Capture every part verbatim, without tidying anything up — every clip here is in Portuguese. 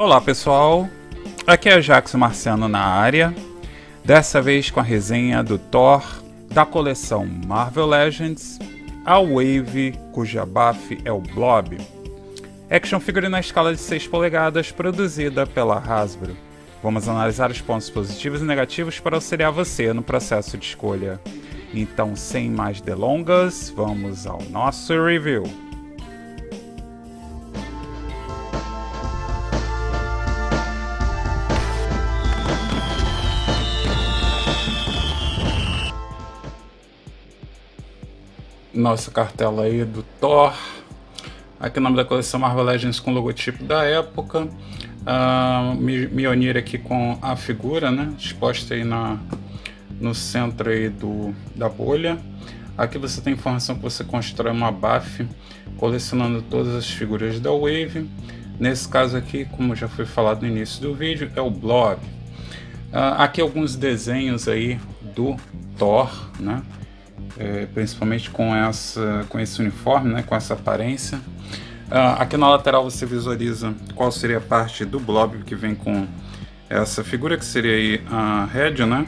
Olá pessoal, aqui é Jackson Marciano na área, dessa vez com a resenha do Thor da coleção Marvel Legends, a Wave, cuja buff é o Blob, action figure na escala de seis polegadas produzida pela Hasbro. Vamos analisar os pontos positivos e negativos para auxiliar você no processo de escolha. Então, sem mais delongas, vamos ao nosso review. Nossa cartela aí do Thor, aqui o nome da coleção Marvel Legends com o logotipo da época, uh, Mjolnir aqui com a figura, né, exposta aí na, no centro aí do, da bolha. Aqui você tem informação que você constrói uma buff colecionando todas as figuras da Wave. Nesse caso aqui, como já foi falado no início do vídeo, é o Blob. Uh, aqui alguns desenhos aí do Thor, né? É, principalmente com, essa, com esse uniforme, né, com essa aparência. Uh, aqui na lateral você visualiza qual seria a parte do Blob que vem com essa figura, que seria aí a head, né,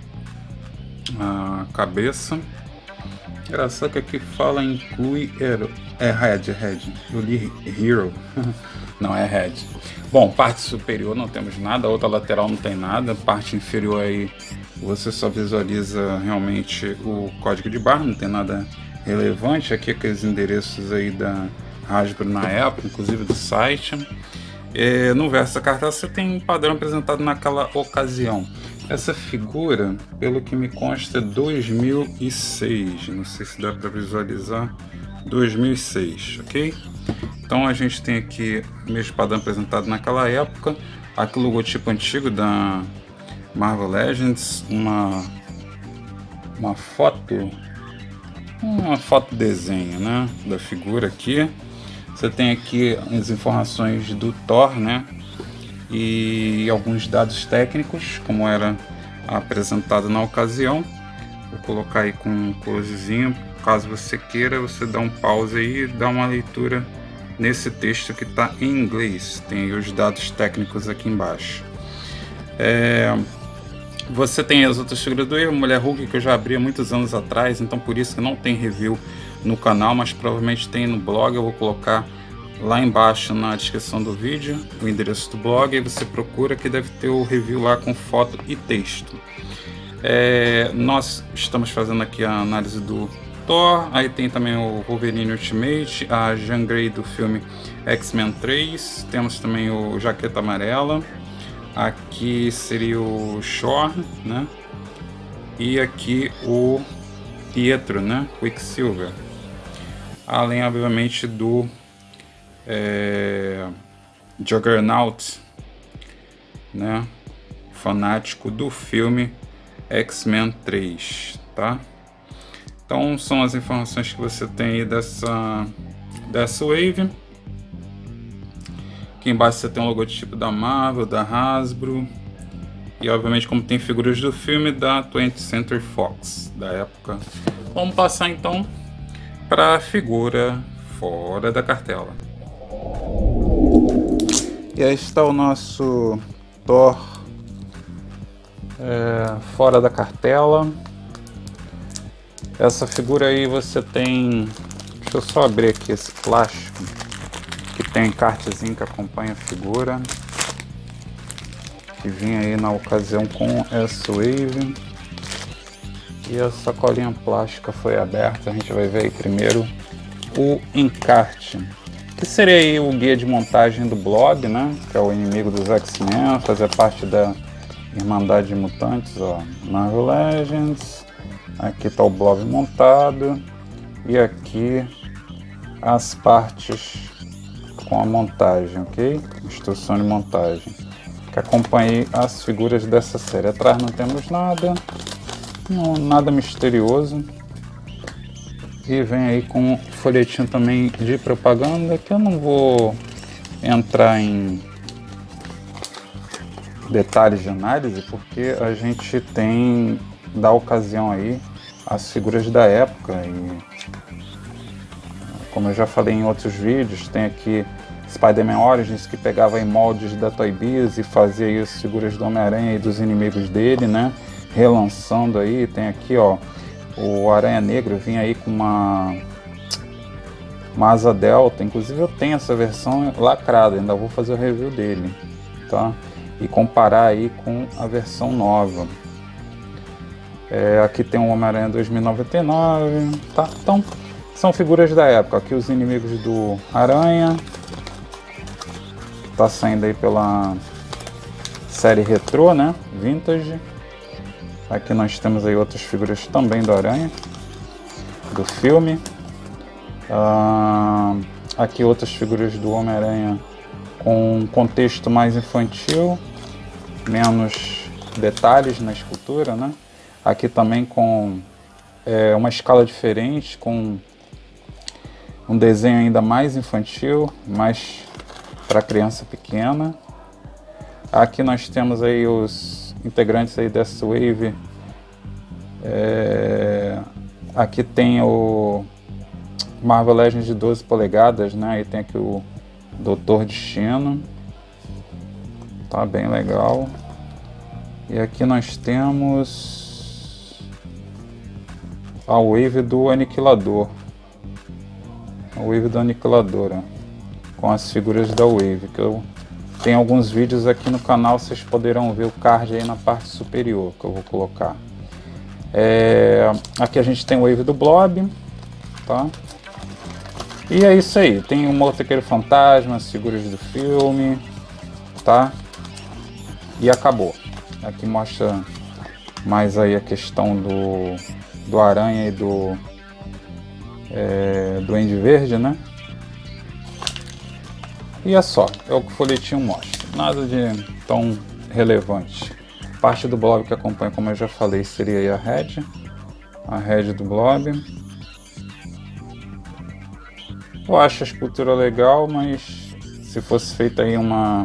a cabeça. Engraçado que aqui fala inclui hero. É head, head. Eu li hero. Não, é head. Bom, parte superior não temos nada, a outra lateral não tem nada, parte inferior aí você só visualiza realmente o código de barra, não tem nada relevante. Aqui aqueles endereços aí da Hasbro na época, inclusive do site. É, no verso da cartela você tem um padrão apresentado naquela ocasião. Essa figura, pelo que me consta, é dois mil e seis, não sei se dá para visualizar, dois mil e seis, ok? Então a gente tem aqui o mesmo padrão apresentado naquela época, aqui o logotipo antigo da Marvel Legends, uma uma foto, uma foto desenho, né, da figura aqui. Você tem aqui as informações do Thor, né, e alguns dados técnicos, como era apresentado na ocasião. Vou colocar aí com um closezinho, caso você queira, você dá um pause aí e dá uma leitura nesse texto que está em inglês. Tem aí os dados técnicos aqui embaixo. É... Você tem as outras figuras do erro, Mulher Hulk, que eu já abri há muitos anos atrás, então por isso que não tem review no canal, mas provavelmente tem no blog. Eu vou colocar lá embaixo na descrição do vídeo o endereço do blog, e você procura que deve ter o review lá com foto e texto. É, nós estamos fazendo aqui a análise do Thor, aí tem também o Wolverine Ultimate, a Jean Grey do filme X-Men três, temos também o Jaqueta Amarela. Aqui seria o Shore, né? E aqui o Pietro, né? Quicksilver. Além, obviamente, do é, Juggernaut, né? Fanático do filme X-Men três, tá? Então são as informações que você tem aí dessa, dessa Wave. Aqui embaixo você tem o logotipo da Marvel, da Hasbro, e obviamente, como tem figuras do filme, da twentieth Century Fox, da época. Vamos passar então para a figura fora da cartela. E aí está o nosso Thor é, fora da cartela. Essa figura aí você tem... Deixa eu só abrir aqui esse plástico, que tem encartezinho que acompanha a figura, que vinha aí na ocasião com essa Wave. E a sacolinha plástica foi aberta. A gente vai ver aí primeiro o encarte, que seria aí o guia de montagem do Blob, né, que é o inimigo dos X-Men, fazer parte da Irmandade de Mutantes, ó, Marvel Legends. Aqui está o Blob montado, e aqui as partes com a montagem, ok? Instrução de montagem, que acompanhe as figuras dessa série. Atrás não temos nada, não, nada misterioso. E vem aí com um folhetinho também de propaganda, que eu não vou entrar em detalhes de análise, porque a gente tem da ocasião aí as figuras da época, e como eu já falei em outros vídeos, tem aqui Spider-Man Origins, que pegava em moldes da Toy Biz e fazia aí as figuras do Homem-Aranha e dos inimigos dele, né? Relançando aí, tem aqui, ó, o Aranha Negro vinha aí com uma, uma asa delta, inclusive eu tenho essa versão lacrada, ainda vou fazer o review dele, tá? E comparar aí com a versão nova. É, aqui tem o Homem-Aranha dois mil e noventa e nove, tá? Então, são figuras da época. Aqui os inimigos do Aranha, que tá saindo aí pela série Retrô, né? Vintage. Aqui nós temos aí outras figuras também do Aranha, do filme. Ah, aqui outras figuras do Homem-Aranha com um contexto mais infantil, menos detalhes na escultura, né? Aqui também com é, uma escala diferente, com um desenho ainda mais infantil, mais para criança pequena. Aqui nós temos aí os integrantes aí dessa Wave. É, aqui tem o Marvel Legends de doze polegadas, né? E tem aqui o Doutor Destino, tá bem legal. E aqui nós temos a Wave do Aniquilador, a Wave do Aniquilador, ó, com as figuras da Wave, que eu tenho alguns vídeos aqui no canal, vocês poderão ver o card aí na parte superior que eu vou colocar. É, aqui a gente tem o Wave do Blob, tá? E é isso aí, tem o Motoqueiro Fantasma, as figuras do filme, tá? E acabou. Aqui mostra mais aí a questão do, do Aranha e do é, Duende Verde, né? E é só, é o que o folhetinho mostra, nada de tão relevante. Parte do Blob que acompanha, como eu já falei, seria aí a head, a head do Blob. Eu acho a escultura legal, mas se fosse feita aí uma,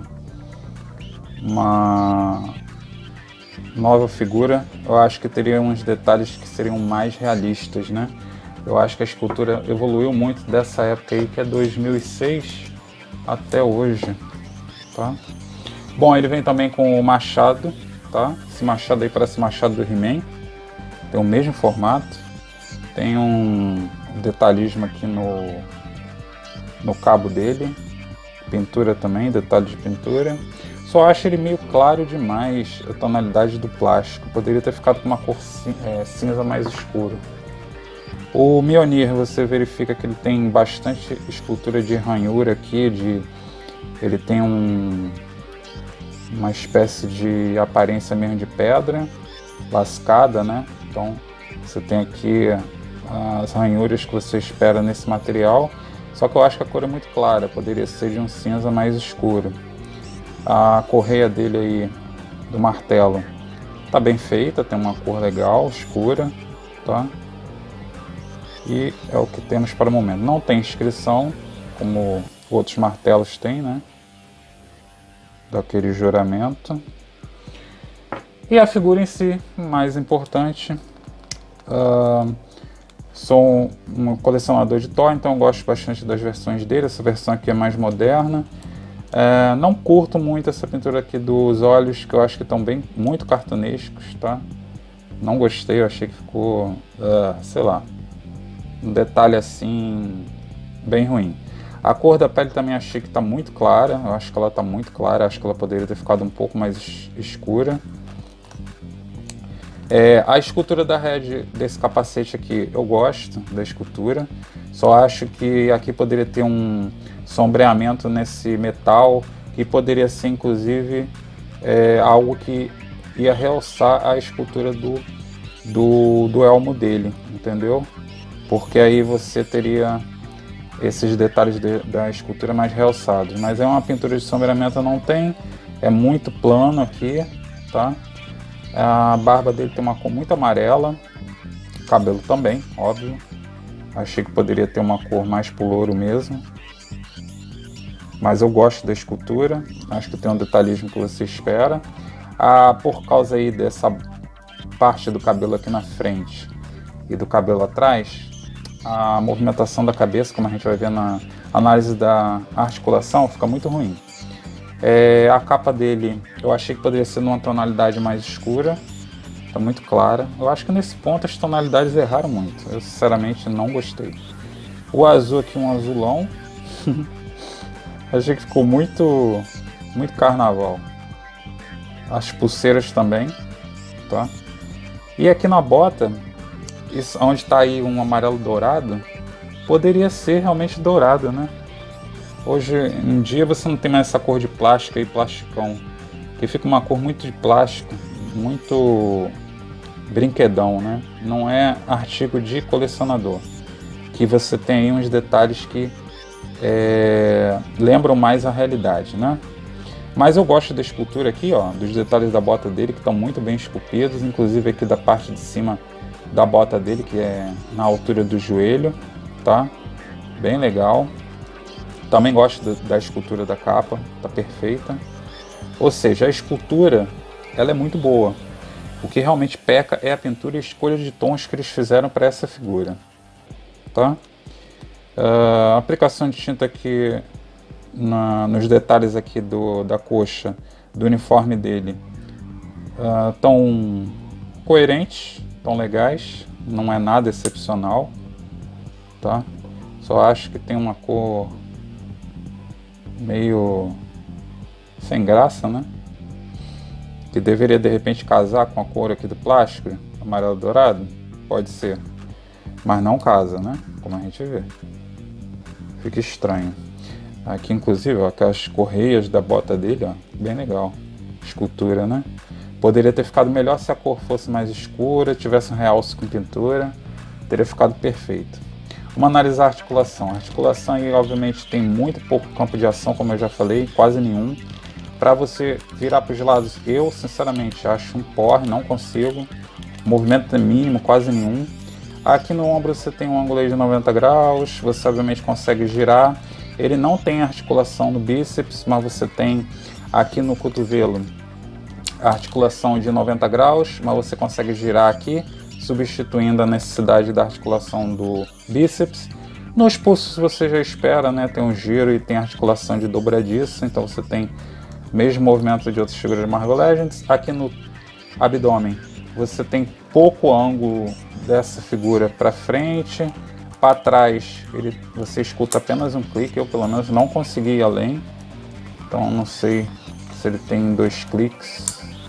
uma nova figura, eu acho que teria uns detalhes que seriam mais realistas, né? Eu acho que a escultura evoluiu muito dessa época aí, que é dois mil e seis, até hoje, tá? Bom, ele vem também com o machado, tá? Esse machado aí parece o machado do He-Man, tem o mesmo formato, tem um detalhismo aqui no, no cabo dele, pintura também, detalhe de pintura. Só acho ele meio claro demais, a tonalidade do plástico, poderia ter ficado com uma cor é, cinza mais escuro. O Mjolnir, você verifica que ele tem bastante escultura de ranhura aqui, de, ele tem um, uma espécie de aparência mesmo de pedra lascada, né? Então você tem aqui as ranhuras que você espera nesse material, só que eu acho que a cor é muito clara, poderia ser de um cinza mais escuro. A correia dele aí, do martelo, tá bem feita, tem uma cor legal, escura, tá? E é o que temos para o momento. Não tem inscrição, como outros martelos têm, né? Daquele juramento. E a figura em si, mais importante. Uh, sou um colecionador de Thor, então eu gosto bastante das versões dele. Essa versão aqui é mais moderna. Uh, não curto muito essa pintura aqui dos olhos, que eu acho que estão bem, muito cartunescos, tá? Não gostei, eu achei que ficou, uh, sei lá, um detalhe assim bem ruim. A cor da pele também achei que está muito clara, eu acho que ela está muito clara, acho que ela poderia ter ficado um pouco mais escura. É, a escultura da head desse capacete aqui, eu gosto da escultura, só acho que aqui poderia ter um sombreamento nesse metal, que poderia ser inclusive é, algo que ia realçar a escultura do, do, do elmo dele, entendeu? Porque aí você teria esses detalhes de, da escultura mais realçados. Mas é uma pintura de sombreamento, não tem, é muito plano aqui, tá? A barba dele tem uma cor muito amarela, cabelo também, óbvio. Achei que poderia ter uma cor mais pro louro mesmo. Mas eu gosto da escultura, acho que tem um detalhismo que você espera. Ah, por causa aí dessa parte do cabelo aqui na frente e do cabelo atrás, a movimentação da cabeça, como a gente vai ver na análise da articulação, fica muito ruim. É, a capa dele, eu achei que poderia ser numa tonalidade mais escura, tá muito clara. Eu acho que nesse ponto as tonalidades erraram muito, eu sinceramente não gostei. O azul aqui, um azulão, achei que ficou muito, muito carnaval. As pulseiras também, tá? E aqui na bota, isso, onde está aí um amarelo dourado, poderia ser realmente dourado, né? Hoje em dia você não tem mais essa cor de plástico aí, plasticão, que fica uma cor muito de plástico, muito brinquedão, né? Não é artigo de colecionador, que você tem aí uns detalhes que é, lembram mais a realidade, né? Mas eu gosto da escultura aqui, ó, dos detalhes da bota dele, que estão muito bem esculpidos, inclusive aqui da parte de cima da bota dele, que é na altura do joelho, tá? Bem legal. Também gosto da, da escultura da capa, tá perfeita. Ou seja, a escultura, ela é muito boa. O que realmente peca é a pintura e a escolha de tons que eles fizeram para essa figura, tá? Uh, a aplicação de tinta aqui na, nos detalhes aqui do, da coxa, do uniforme dele, uh, tão coerentes, tão legais, não é nada excepcional, tá? Só acho que tem uma cor meio sem graça, né? Que deveria de repente casar com a cor aqui do plástico, amarelo dourado, pode ser, mas não casa, né? Como a gente vê, fica estranho. Aqui inclusive, ó, aquelas correias da bota dele, ó, bem legal, escultura, né? Poderia ter ficado melhor se a cor fosse mais escura, tivesse um realce com pintura, teria ficado perfeito. Vamos analisar a articulação. A articulação aí, obviamente, tem muito pouco campo de ação, como eu já falei, quase nenhum. Para você virar para os lados, eu, sinceramente, acho um porre, não consigo. O movimento é mínimo, quase nenhum. Aqui no ombro você tem um ângulo aí de noventa graus, você obviamente consegue girar. Ele não tem articulação no bíceps, mas você tem aqui no cotovelo a articulação de noventa graus, mas você consegue girar aqui, substituindo a necessidade da articulação do bíceps. Nos pulsos você já espera, né? Tem um giro e tem articulação de dobradiça, então você tem o mesmo movimento de outras figuras de Marvel Legends. Aqui no abdômen você tem pouco ângulo dessa figura para frente, para trás ele, você escuta apenas um clique, eu pelo menos não consegui ir além, então não sei se ele tem dois cliques,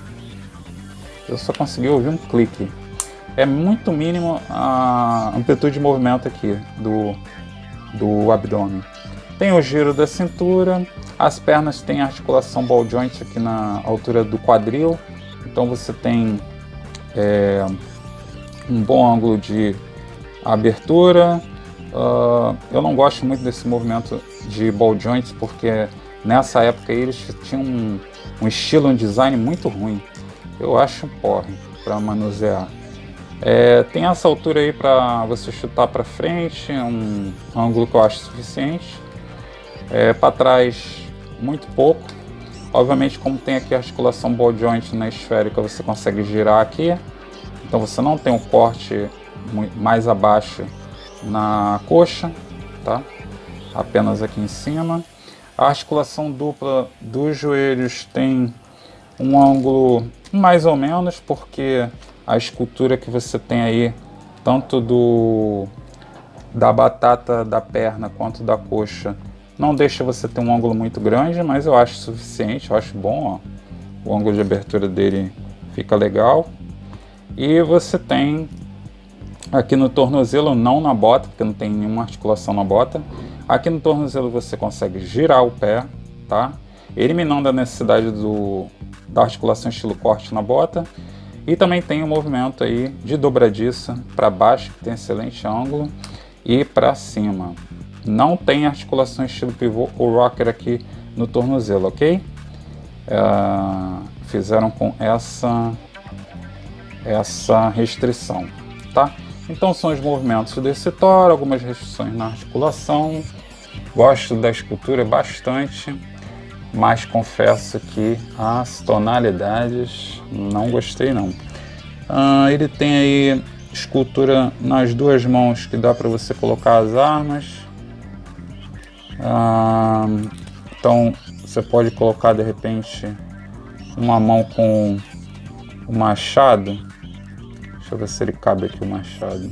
eu só consegui ouvir um clique. É muito mínimo a amplitude de movimento aqui do, do abdômen. Tem o giro da cintura, as pernas têm articulação ball joint aqui na altura do quadril, então você tem é, um bom ângulo de abertura. Uh, eu não gosto muito desse movimento de ball joints, porque nessa época eles tinham um, um estilo, um design muito ruim. Eu acho um porre para manusear. É, tem essa altura aí para você chutar para frente, um ângulo que eu acho suficiente. É, para trás, muito pouco. Obviamente, como tem aqui a articulação ball joint na esférica, você consegue girar aqui. Então você não tem um corte mais abaixo na coxa, tá? Apenas aqui em cima. A articulação dupla dos joelhos tem um ângulo mais ou menos, porque a escultura que você tem aí, tanto do da batata da perna quanto da coxa, não deixa você ter um ângulo muito grande, mas eu acho suficiente, eu acho bom, ó. O ângulo de abertura dele fica legal. E você tem aqui no tornozelo, não na bota, porque não tem nenhuma articulação na bota. Aqui no tornozelo você consegue girar o pé, tá? Eliminando a necessidade do, da articulação estilo corte na bota. E também tem o movimento aí de dobradiça para baixo, que tem excelente ângulo, e para cima. Não tem articulação estilo pivô ou rocker aqui no tornozelo, ok? Uh, fizeram com essa, essa restrição, tá? Então são os movimentos desse Thor, algumas restrições na articulação. Gosto da escultura bastante, mas confesso que as tonalidades não gostei não. Uh, ele tem aí escultura nas duas mãos que dá para você colocar as armas. Ah, então você pode colocar de repente uma mão com o machado. Deixa eu ver se ele cabe aqui o machado.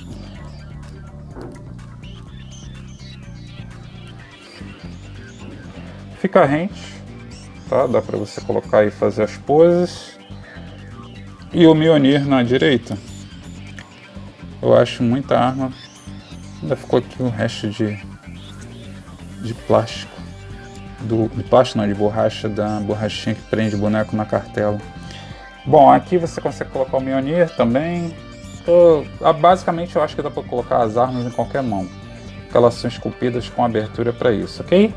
Fica rente, tá? Dá para você colocar e fazer as poses. E o Mjolnir na direita. Eu acho muita arma. Ainda ficou aqui o resto de de plástico. Do, de plástico não, de borracha, da borrachinha que prende o boneco na cartela. Bom, aqui você consegue colocar o Mjolnir também. Então, basicamente eu acho que dá para colocar as armas em qualquer mão, porque elas são esculpidas com abertura para isso, ok?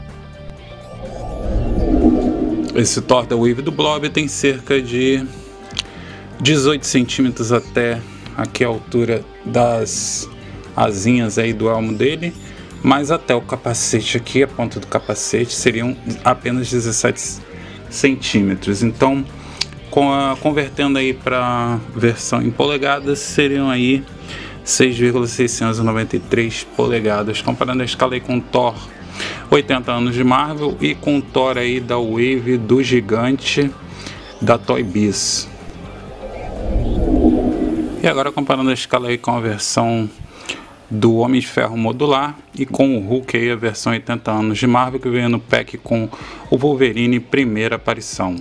Esse Thor da Wave do Blob tem cerca de dezoito centímetros até aqui a altura das asinhas aí do elmo dele, mas até o capacete aqui, a ponta do capacete, seriam apenas dezessete centímetros. Então, com a, convertendo aí para versão em polegadas, seriam aí seis vírgula seiscentos e noventa e três polegadas, comparando a escala aí com o Thor oitenta anos de Marvel e com o Thor aí da Wave do gigante da Toy Biz. E agora comparando a escala aí com a versão do Homem de Ferro modular e com o Hulk aí, a versão oitenta anos de Marvel, que veio no pack com o Wolverine primeira aparição.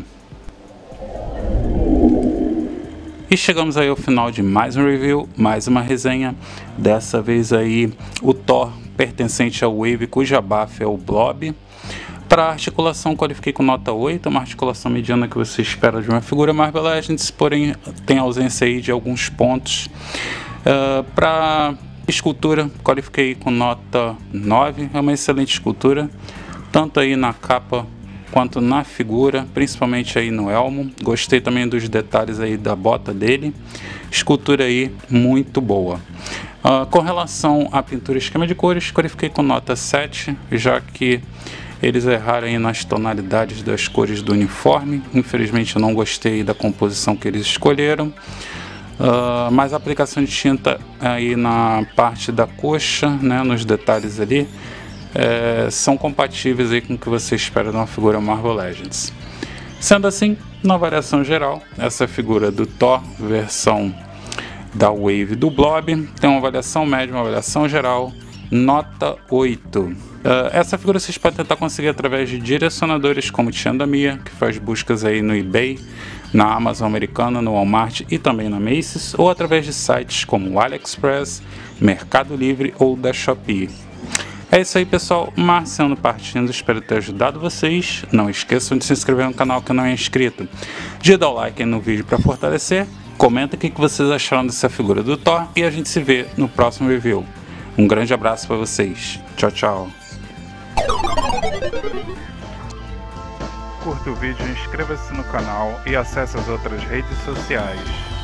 E chegamos aí ao final de mais um review, mais uma resenha. Dessa vez aí o Thor pertencente ao Wave, cuja buff é o Blob. Para articulação qualifiquei com nota oito, uma articulação mediana que você espera de uma figura Marvel Legends, porém tem ausência aí de alguns pontos. Uh, Para escultura qualifiquei com nota nove, é uma excelente escultura, tanto aí na capa quanto na figura, principalmente aí no elmo. Gostei também dos detalhes aí da bota dele, escultura aí muito boa. Uh, com relação à pintura e esquema de cores, qualifiquei com nota sete, já que eles erraram aí nas tonalidades das cores do uniforme. Infelizmente eu não gostei da composição que eles escolheram. Uh, mas a aplicação de tinta aí na parte da coxa, né, nos detalhes ali, é, são compatíveis aí com o que você espera de uma figura Marvel Legends. Sendo assim, na variação geral, essa figura do Thor, versão da Wave do Blob, tem uma avaliação média, uma avaliação geral, nota oito. Uh, essa figura vocês podem tentar conseguir através de direcionadores como Tiandamia, que faz buscas aí no eBay, na Amazon americana, no Walmart e também na Macy's, ou através de sites como o AliExpress, Mercado Livre ou da Shopee. É isso aí, pessoal, Marciano partindo, espero ter ajudado vocês. Não esqueçam de se inscrever no canal que não é inscrito, de dar o like aí no vídeo para fortalecer, comenta o que vocês acharam dessa figura do Thor e a gente se vê no próximo review. Um grande abraço para vocês, tchau, tchau. Curta o vídeo, inscreva-se no canal e acesse as outras redes sociais.